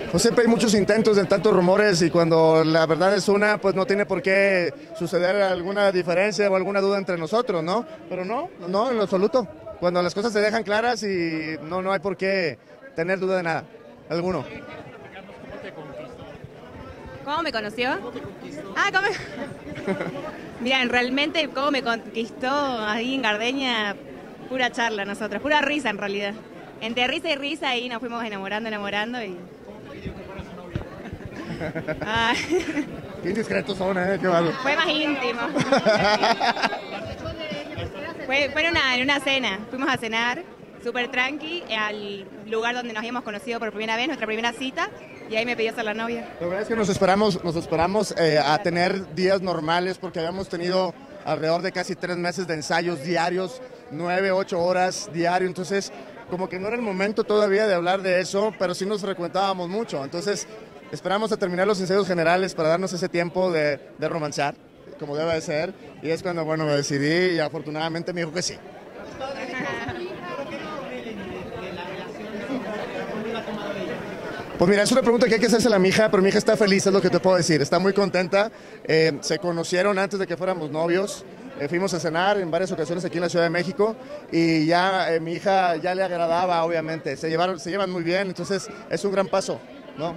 Pues siempre hay muchos intentos de tantos rumores y cuando la verdad es una, pues no tiene por qué suceder alguna diferencia o alguna duda entre nosotros, ¿no? Pero no, no, en lo absoluto. Cuando las cosas se dejan claras y no hay por qué tener duda de nada, alguno. ¿Cómo me conoció? ¿Cómo? Mira, realmente cómo me conquistó ahí en Gardenia, pura charla nosotros, pura risa en realidad. Entre risa y risa ahí nos fuimos enamorando y... Qué indiscretos son, qué malo. Fue más íntimo. fue en una cena, fuimos a cenar, súper tranqui, al lugar donde nos habíamos conocido por primera vez, nuestra primera cita, y ahí me pidió ser la novia. La verdad es que nos esperamos a tener días normales porque habíamos tenido alrededor de casi 3 meses de ensayos diarios, 9, 8 horas diario, entonces como que no era el momento todavía de hablar de eso, pero sí nos frecuentábamos mucho, entonces esperamos a terminar los ensayos generales para darnos ese tiempo de romancear, como debe de ser, y es cuando, bueno, me decidí y afortunadamente me dijo que sí. Pues mira, es una pregunta que hay que hacerse a mi hija, pero mi hija está feliz, es lo que te puedo decir, está muy contenta, se conocieron antes de que fuéramos novios, fuimos a cenar en varias ocasiones aquí en la Ciudad de México y ya mi hija ya le agradaba, obviamente, se llevan muy bien, entonces es un gran paso, ¿no?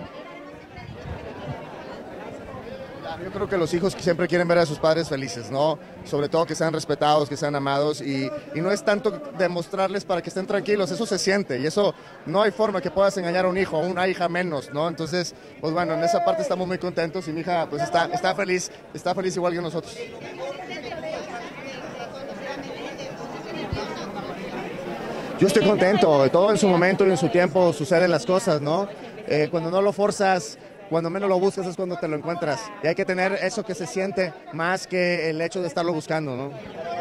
Yo creo que los hijos siempre quieren ver a sus padres felices, ¿no? Sobre todo que sean respetados, que sean amados y no es tanto demostrarles para que estén tranquilos, eso se siente y eso no hay forma que puedas engañar a un hijo, a una hija menos, ¿no? Entonces, pues bueno, en esa parte estamos muy contentos y mi hija pues está feliz igual que nosotros. Yo estoy contento, todo en su momento y en su tiempo suceden las cosas, ¿no? Cuando no lo forzas, cuando menos lo buscas es cuando te lo encuentras. Y hay que tener eso que se siente más que el hecho de estarlo buscando, ¿no?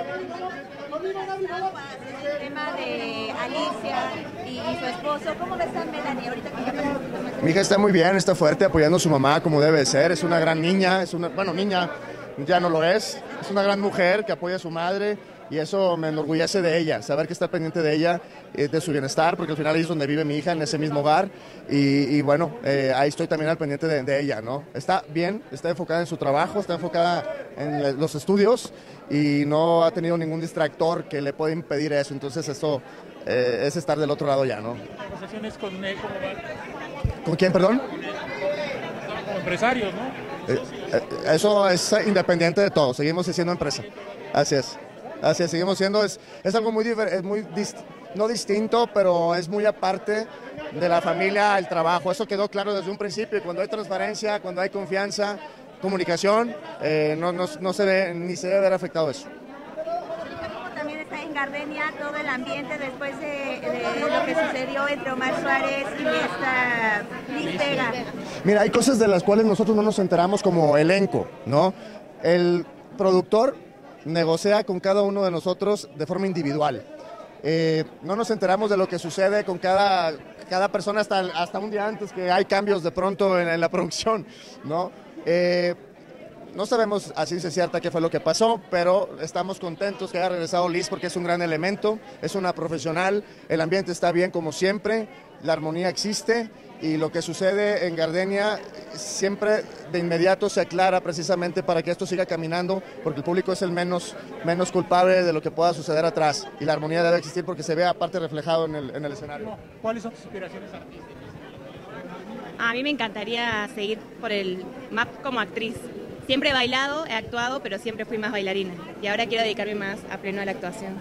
El tema de Alicia y su esposo, ¿cómo ves a Melanie ahorita que ya pasó un poquito más? Mi hija está muy bien, está fuerte, apoyando a su mamá como debe ser. Es una gran niña, niña ya no lo es una gran mujer que apoya a su madre. Y eso me enorgullece de ella, saber que está pendiente de ella, de su bienestar, porque al final ahí es donde vive mi hija, en ese mismo hogar. Y bueno, ahí estoy también al pendiente de ella, ¿no? Está bien, está enfocada en su trabajo, está enfocada en los estudios y no ha tenido ningún distractor que le pueda impedir eso. Entonces eso es estar del otro lado ya, ¿no? ¿Negociaciones con él cómo van? ¿Con quién, perdón? Como empresarios, ¿no? Eso es independiente de todo, seguimos siendo empresa. Así es, seguimos siendo, es algo muy no distinto, pero es muy aparte de la familia, el trabajo. Eso quedó claro desde un principio y cuando hay transparencia, cuando hay confianza, comunicación, no se ve ni se debe ver afectado eso. También está en Gardenia todo el ambiente después de lo que sucedió entre Omar Suárez y esta Liz Vega. Mira, hay cosas de las cuales nosotros no nos enteramos como elenco, ¿no? El productor negocia con cada uno de nosotros de forma individual. No nos enteramos de lo que sucede con cada persona hasta un día antes que hay cambios de pronto en la producción, ¿no? No sabemos a ciencia cierta qué fue lo que pasó, pero estamos contentos que haya regresado Liz porque es un gran elemento, es una profesional, el ambiente está bien como siempre, la armonía existe y lo que sucede en Gardenia siempre de inmediato se aclara precisamente para que esto siga caminando, porque el público es el menos culpable de lo que pueda suceder atrás y la armonía debe existir porque se ve aparte reflejado en el escenario. ¿Cuáles son tus inspiraciones artísticas? A mí me encantaría seguir por el más como actriz. Siempre he bailado, he actuado, pero siempre fui más bailarina. Y ahora quiero dedicarme más a pleno a la actuación.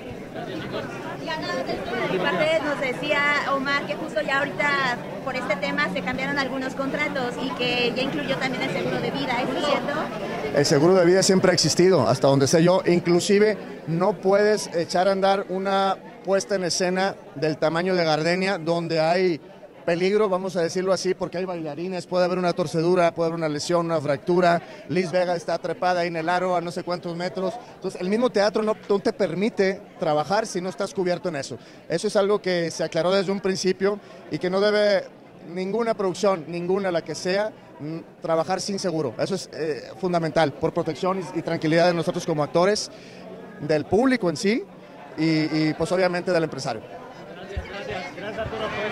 Y parte nos decía Omar que justo ya ahorita por este tema se cambiaron algunos contratos y que ya incluyó también el seguro de vida, ¿es cierto? El seguro de vida siempre ha existido, hasta donde sé yo. Inclusive no puedes echar a andar una puesta en escena del tamaño de Gardenia donde hay peligro, vamos a decirlo así, porque hay bailarines, puede haber una torcedura, puede haber una lesión, una fractura. Liz Vega está trepada ahí en el aro a no sé cuántos metros. Entonces, el mismo teatro no te permite trabajar si no estás cubierto en eso. Eso es algo que se aclaró desde un principio y que no debe ninguna producción, ninguna la que sea, trabajar sin seguro. Eso es fundamental, por protección y tranquilidad de nosotros como actores, del público en sí y pues obviamente del empresario. Gracias Arturo.